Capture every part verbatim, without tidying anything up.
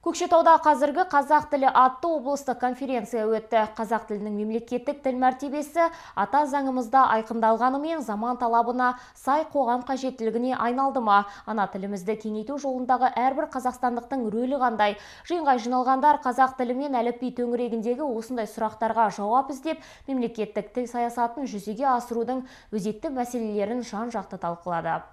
Көкшетауда қазіргі қазақ тілі атты облыстық конференция өтті. Қазақ тілінің мемлекеттік тіл мәртебесі ата заңымызда айқындалғанымен заман талабына сай қоғам қажеттілігіне айналды ма? Ана тілімізді кеңейту жолындағы әрбір қазақстандықтың рөлі қандай? Жиынға жиналғандар қазақ тілі мен әліпби төңірегіндегі осындай сұрақтарға жауап іздеп, мемлекеттік тіл саясатын жүзеге асырудың өзекті мәселелерін жан-жақты талқылады.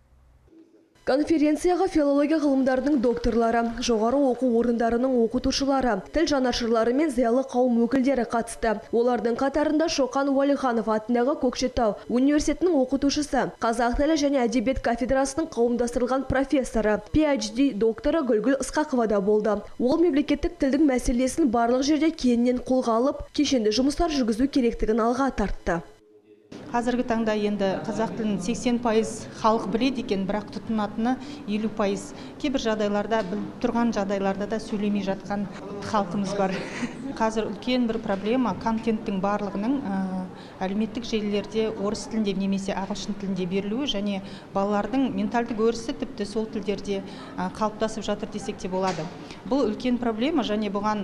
Конференцияға филология ғылымдарының докторлары, жоғары оқу орындарының оқытушылары, тіл жанашырлары мен зиялы қауым өкілдері қатысты. Олардың қатарында Шоқан Уәлиханов атындағы Көкшетау университетінің оқытушысы, қазақ тілі және әдебиет кафедрасының қауымдастырылған профессоры, пи эйч ди докторы Гүлгүл Ысқақова да болды. Ол мемлекеттік тілдің мәселесін барлық жерде кеңінен қолға алып, кешенді жұмыстар жүргізу керектігін алға тартты. Қазіргі таңда енді қазақ тілін сексен пайыз халық біледі екен, бірақ тұтынатыны елу пайыз. Кейбір жағдайларда, біліп тұрған жағдайларда да сөйлемей жатқан халқымыз бар. Қазір үлкен бір проблема контенттің барлығының әлеуметтік желілерде орыс тілінде немесе ағылшын тілінде берілуі және балалардың ментальдік өрісі тіпті сол тілдерде қалыптасып жатыр десек те болады. Бұл үлкен проблема және бұған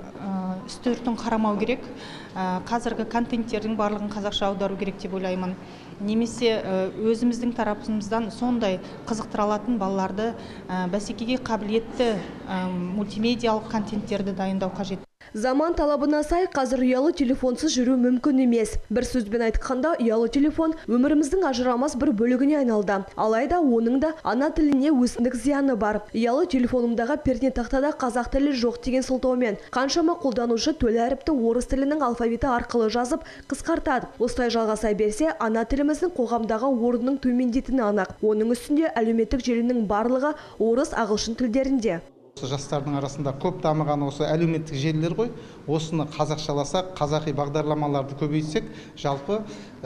үстіртін қарамау керек. Қазіргі контенттердің барлығын қазақша аудару керек деп ойлаймын. Немесе өзіміздің тарапымыздан сондай қызықтыра алатын балаларды бәсекеге қабілетті мультимедиалық контенттерді дайындау қажет. Заман талабына сай қазір ұялы телефонсыз жүру мүмкін емес. Бір сөзбен айтқанда, ұялы телефон өміріміздің ажырамас бір бөлігіне айналды. Алайда оның да ана тіліне өзіндік зияны бар. Ұялы телефонымдағы пернетақтада қазақ тілі жоқ деген сылтаумен қаншама қолданушы төл әріпті орыс тілінің алфавиті арқылы жазып қысқартады. Осылай жалғаса берсе, ана тіліміздің қоғамдағы орнының төмендейтіні анық. Оның үстінде әлеуметтік желінің барлығы орыс, ағылшын тілдерінде. Жастардың арасында көп дамыған осы әлеуметтік желілер ғой. Осыны қазақшаласақ, қазақи бағдарламаларды көбейтсек, жалпы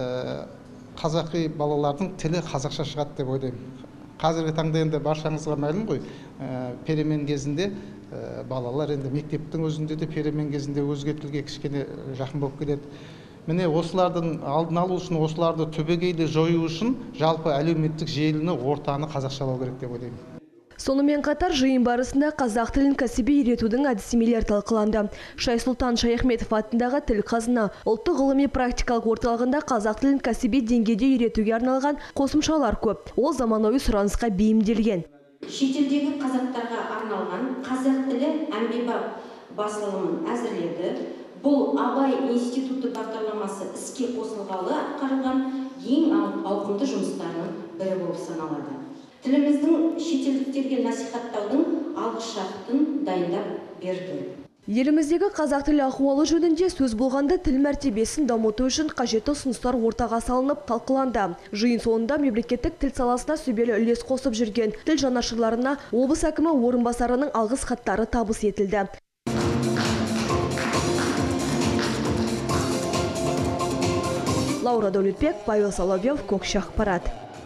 қазақи балалардың тілі қазақша шығады деп ойлаймын. Қазіргі таңда енді баршаңызға мәлім ғой, перемен кезінде балалар енді мектептің өзінде де перемен кезінде өзге тілге кішкене жақын болып келеді. Міне осылардың алдын алу үшін, осыларды түбегейлі жою үшін жалпы әлеуметтік желіні, ортаны қазақшалау керек деп ойлаймын. Сонымен қатар жиын барысында қазақ тілін кәсіби үйретудің әдістемелері талқыланды. Шайсұлтан Шаяхметов атындағы тіл қазына ұлттық ғылыми практикалық орталығында қазақ тілін кәсіби деңгейде үйретуге арналған қосымшалар көп. Ол заманауи сұранысқа бейімделген. Шетелдегі қазақтарға арналған қазақ тілі әмбебап басылымын әзірледі. Бұл Абай институты бағдарламасы іске қосылғалы атқарылған ең ауқымды жұмыстарының бірі болып саналады. Тіліміздің шетелдіктерге насихаттаудың алғышартын дайындап берді. Еліміздегі қазақ тілі ахуалы жөнінде сөз болғанда тіл мәртебесін дамыту үшін қажетті ұсыныстар ортаға салынып талқыланды. Жиын соңында мемлекеттік тіл саласына сүбелі үлес қосып жүрген тіл жанашырларына облыс әкімі орынбасарының алғыс хаттары табыс етілді. Лаура Дәулетбек, Павел Соловьев, Көкше ақпарат.